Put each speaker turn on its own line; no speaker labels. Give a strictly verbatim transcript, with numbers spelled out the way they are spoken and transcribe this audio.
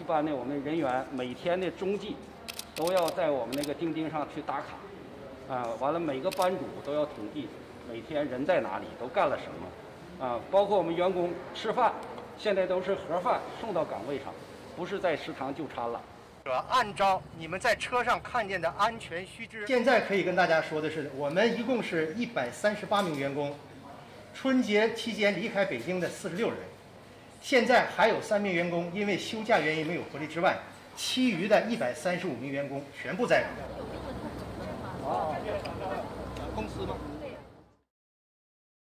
般的我们人员每天的踪迹都要在我们那个钉钉上去打卡，啊，完了每个班主都要统计每天人在哪里，都干了什么，啊，包括我们员工吃饭，现在都是盒饭送到岗位上，不是在食堂就餐了。
按照你们在车上看见的安全须知，
现在可以跟大家说的是，我们一共是一百三十八名员工，春节期间离开北京的四十六人，现在还有三名员工因为休假原因没有回来之外，其余的一百三十五名员工全部在岗。
哦，公司吗？